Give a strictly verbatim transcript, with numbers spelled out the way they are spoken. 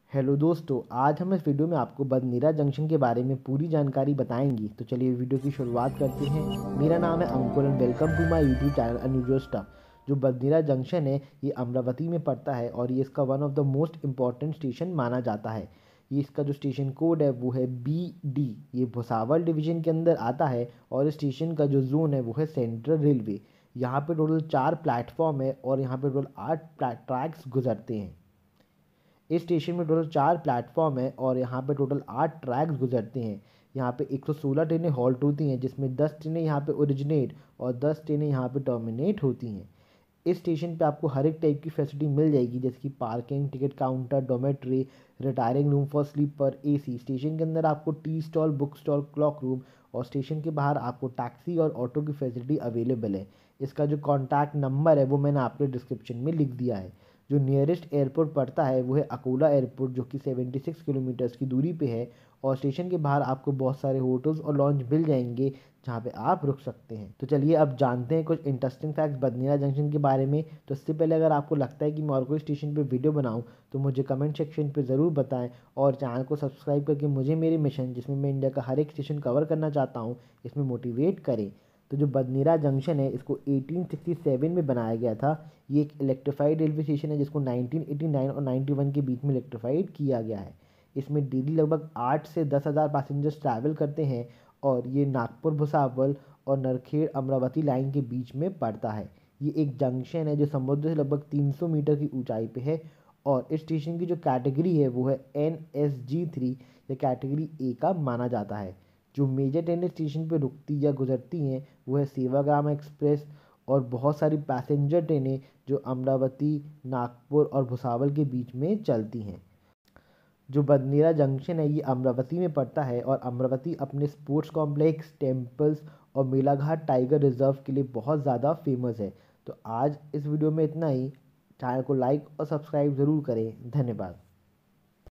Hello दोस्तों, आज हम इस वीडियो में आपको बदनीरा जंक्शन के बारे में पूरी जानकारी बताएंगे। तो चलिए वीडियो की शुरुआत करते हैं। मेरा नाम है Ankur and welcome to my YouTube channel unusual stuff. जो बदनीरा जंक्शन है ये अमरावती में पड़ता है और ये इसका one of the most important station माना जाता है। ये इसका जो स्टेशन कोड है वो है बी डी। ये भुसावल डिवीजन के अंदर आता है और इस स्टेशन का जो जोन है वो है सेंट्रल रेलवे। यहाँ पे टोटल चार प्लेटफॉर्म है और यहाँ पे टोटल आठ ट्रैक्स गुजरते हैं। इस स्टेशन में टोटल चार प्लेटफॉर्म है और यहाँ पे टोटल आठ ट्रैक्स गुजरते हैं। यहाँ पे एक सौ सोलह ट्रेनें हॉल्ट होती हैं, जिसमें दस ट्रेनें यहाँ पे ओरिजिनेट और दस ट्रेनें यहाँ पे टर्मिनेट होती हैं। इस स्टेशन पे आपको हर एक टाइप की फैसिलिटी मिल जाएगी, जैसे कि parking, ticket counter, dormitory, retiring room for sleeper, AC. Station के अंदर आपको tea stall, book stall, cloak room और स्टेशन के बाहर आपको टैक्सी और ऑटो की फैसिलिटी अवेलेबल है। इसका जो कॉन्टैक्ट नंबर है वो मैंने आपके डिस्क्रिप्शन में लिख दिया है। जो नियरेस्ट एयरपोर्ट पड़ता है वो है अकोला एयरपोर्ट, जो कि छिहत्तर किलोमीटर्स की दूरी पे है। और स्टेशन के बाहर आपको बहुत सारे होटल्स और लॉन्ज मिल जाएंगे जहाँ पे आप रुक सकते हैं। तो चलिए अब जानते हैं कुछ इंटरेस्टिंग फैक्ट्स बदनीरा जंक्शन के बारे में। तो इससे पहले अगर आपको लगता है कि मैं और कोई स्टेशन पे वीडियो बनाऊं तो मुझे कमेंट सेक्शन पे ज़रूर बताएं और चैनल को सब्सक्राइब करके मुझे मेरे मिशन, जिसमें मैं इंडिया का हर एक स्टेशन कवर करना चाहता हूँ, इसमें मोटिवेट करें। तो जो बदनीरा जंक्शन है इसको अठारह सौ सरसठ में बनाया गया था। ये एक इलेक्ट्रीफाइड रेलवे स्टेशन है जिसको उन्नीस सौ नवासी और इक्यानवे के बीच में इलेक्ट्रीफाइड किया गया है। इसमें डेली लगभग आठ से दस हज़ार पैसेंजर्स ट्रैवल करते हैं और ये नागपुर भुसावल और नरखेड़ अमरावती लाइन के बीच में पड़ता है। ये एक जंक्शन है जो समुद्र से लगभग तीन सौ मीटर की ऊंचाई पे है और इस स्टेशन की जो कैटेगरी है वो है एन एस जी थ्री या कैटेगरी ए का माना जाता है। जो मेजर ट्रेनें स्टेशन पे रुकती या गुजरती हैं वो है सेवाग्राम एक्सप्रेस और बहुत सारी पैसेंजर ट्रेनें जो अमरावती, नागपुर और भुसावल के बीच में चलती हैं। जो बदनीरा जंक्शन है ये अमरावती में पड़ता है और अमरावती अपने स्पोर्ट्स कॉम्प्लेक्स, टेम्पल्स और मेलाघाट टाइगर रिजर्व के लिए बहुत ज़्यादा फेमस है। तो आज इस वीडियो में इतना ही। चैनल को लाइक और सब्सक्राइब ज़रूर करें। धन्यवाद।